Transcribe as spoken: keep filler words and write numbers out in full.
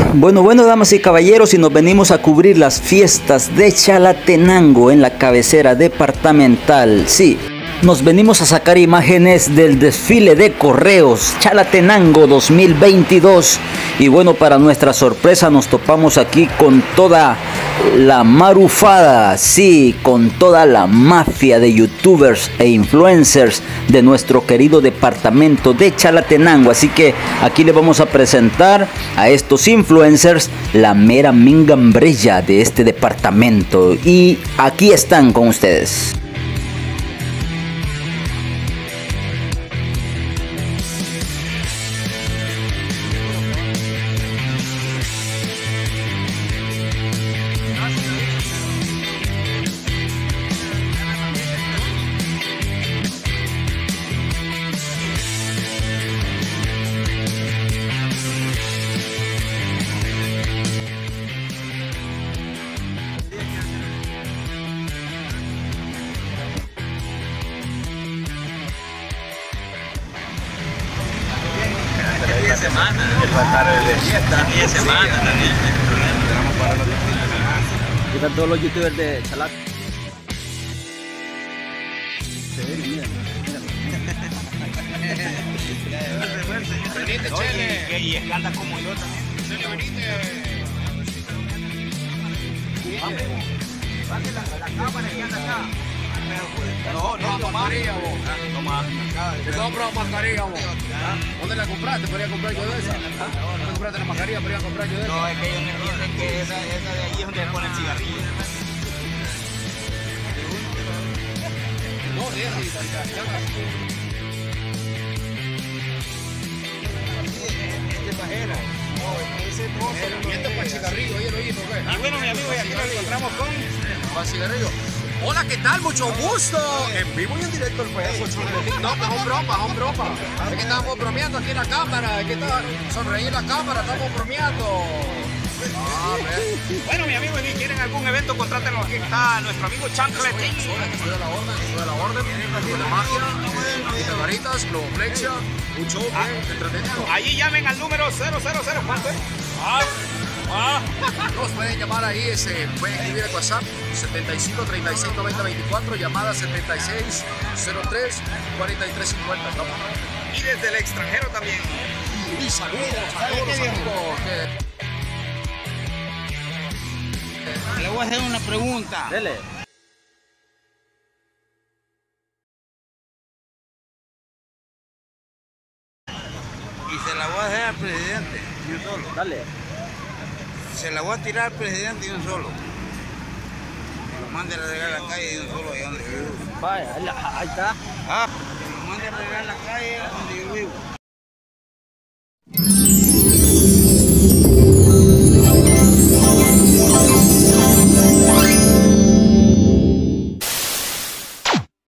Bueno, bueno, damas y caballeros, y nos venimos a cubrir las fiestas de Chalatenango en la cabecera departamental. Sí, nos venimos a sacar imágenes del desfile de correos Chalatenango dos mil veintidós. Y bueno, para nuestra sorpresa nos topamos aquí con toda la marufada, sí, con toda la mafia de youtubers e influencers de nuestro querido departamento de Chalatenango. Así que aquí le vamos a presentar a estos influencers la mera mingambrella de este departamento. Y aquí están con ustedes. Semana, de fiesta, diez semanas también. ¿Qué están todos los youtubers de Chalat? Venite, Chele. Y es que anda como yo también. Chele, venite. Pase la, la cámara que anda acá. No, no, mascarilla vos. Toma. Te compro mascarilla vos. ¿Dónde la compraste? Podría comprar yo de esa. ¿Dónde compraste la mascarilla? Podría comprar yo de esa. No, es que ellos no entienden que esa, esa de allí es donde le ponen cigarrillos. No, de esa y este es pajera. No, ese no. Y esto es para el cigarrillo, oye, lo hizo, ¿qué? Y bueno, mi amigo, y aquí nos encontramos con... Para el cigarrillo. Hola, ¿qué tal? Mucho gusto. En vivo y en directo el payaso. No, pues son bromas, son bromas. Es que estamos bromeando aquí en la cámara. Es que está sonreír en la cámara, estamos bromeando. Ah, bueno, mi amigo, si quieren algún evento, contrátenlo. Aquí está nuestro amigo Chancletín. Soy de la orden, soy de la orden. De magia, de varitas, globoflexia, un show entretenido. Allí llamen al número cero cero cero. ¿Cuánto es? Ah. Ah. Nos pueden llamar ahí, ese, pueden escribir el WhatsApp setenta y cinco, treinta y seis, noventa, veinticuatro, llamada setenta y seis, cero tres, cuarenta y tres, cincuenta. Y desde el extranjero también. Y saludos a todos los amigos. Que... Le voy a hacer una pregunta. Dele. Y se la voy a hacer al presidente, yo solo. Dale. Se la voy a tirar al presidente de un solo. Que lo mande a regar la calle de un solo allá donde yo vivo. Vaya, ahí está. Ah, que lo mande a regar la calle donde yo vivo.